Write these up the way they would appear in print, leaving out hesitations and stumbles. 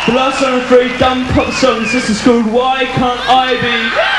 The last one of 3 dumb pop songs. This is called Why Can't I Be?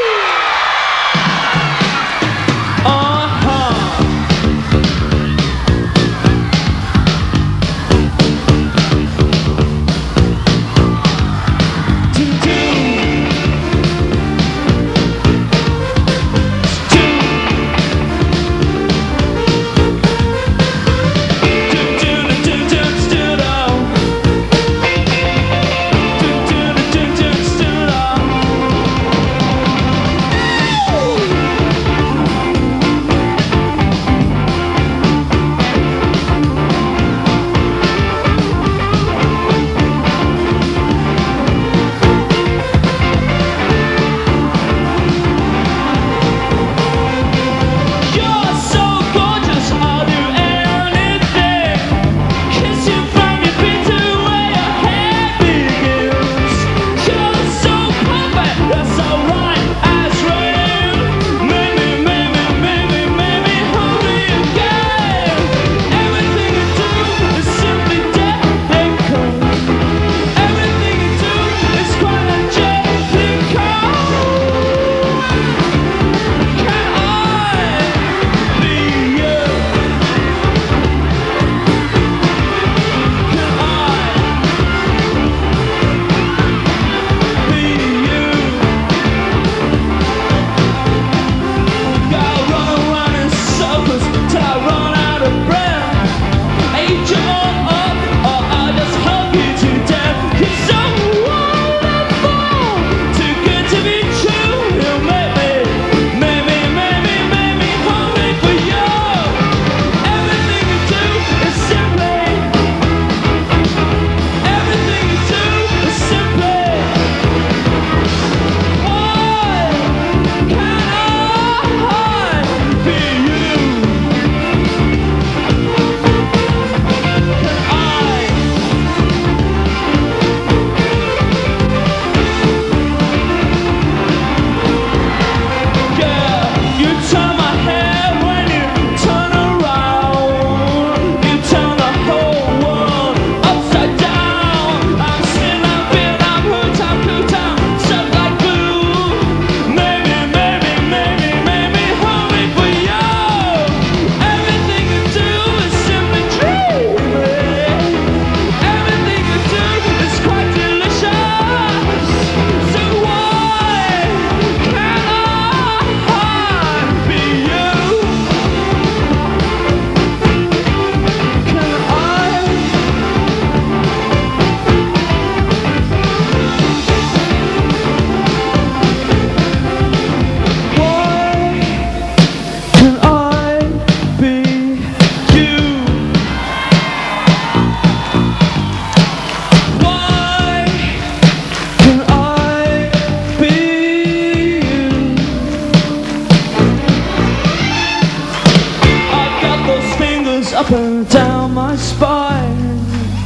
Up and down my spine,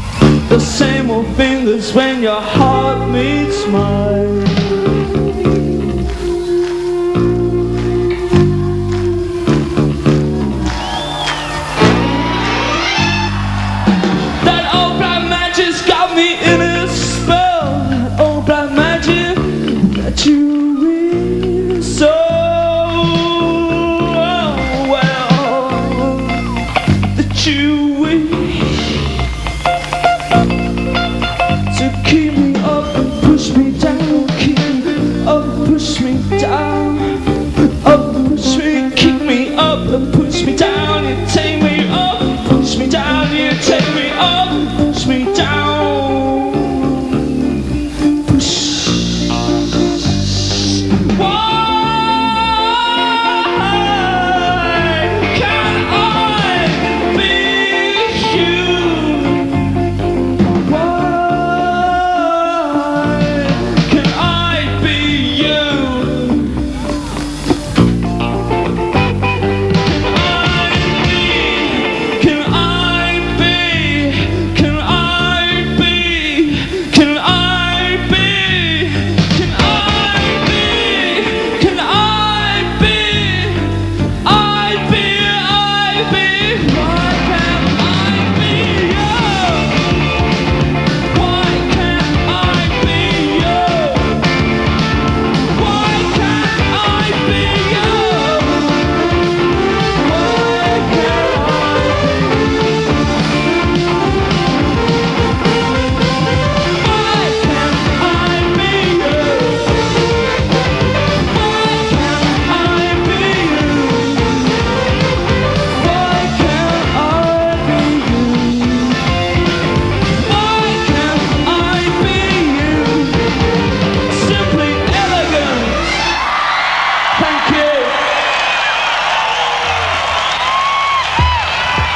the same old fingers when your heart meets mine. That old black magic's got me in a spell. That old black magic that you read so you wish to keep me up and push me down, keep me up and push me down, up and push me, keep me up and push me down. You take me up, push me down, you take me up.